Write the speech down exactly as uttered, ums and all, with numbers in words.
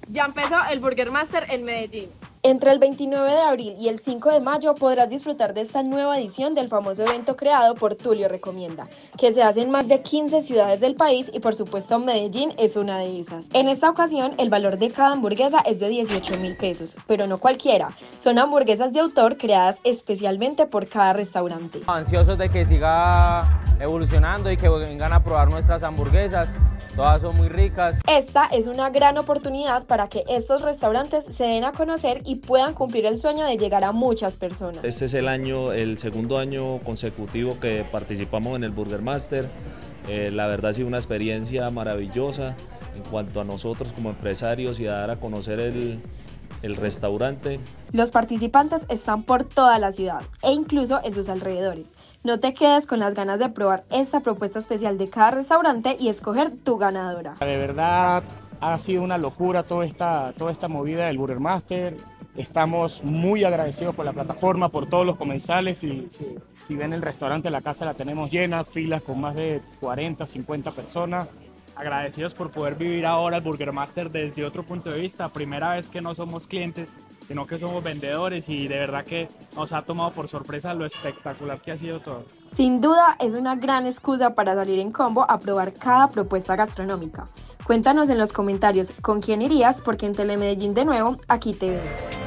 Ya empezó el Burger Master en Medellín. Entre el veintinueve de abril y el cinco de mayo podrás disfrutar de esta nueva edición del famoso evento creado por Tulio Recomienda, que se hace en más de quince ciudades del país y por supuesto Medellín es una de esas. En esta ocasión el valor de cada hamburguesa es de dieciocho mil pesos, pero no cualquiera, son hamburguesas de autor creadas especialmente por cada restaurante. Ansiosos de que siga evolucionando y que vengan a probar nuestras hamburguesas, todas son muy ricas. Esta es una gran oportunidad para que estos restaurantes se den a conocer y puedan cumplir el sueño de llegar a muchas personas. Este es el año, el segundo año consecutivo que participamos en el Burger Master. Eh, la verdad ha sido una experiencia maravillosa en cuanto a nosotros como empresarios y a dar a conocer el, el restaurante. Los participantes están por toda la ciudad e incluso en sus alrededores. No te quedes con las ganas de probar esta propuesta especial de cada restaurante y escoger tu ganadora. De verdad ha sido una locura toda esta, toda esta movida del Burger Master. Estamos muy agradecidos por la plataforma, por todos los comensales. Y si, si ven el restaurante, la casa la tenemos llena, filas con más de cuarenta, cincuenta personas. Agradecidos por poder vivir ahora el Burger Master desde otro punto de vista. Primera vez que no somos clientes, sino que somos vendedores, y de verdad que nos ha tomado por sorpresa lo espectacular que ha sido todo. Sin duda es una gran excusa para salir en combo a probar cada propuesta gastronómica. Cuéntanos en los comentarios con quién irías, porque en Telemedellín de nuevo, aquí te veo.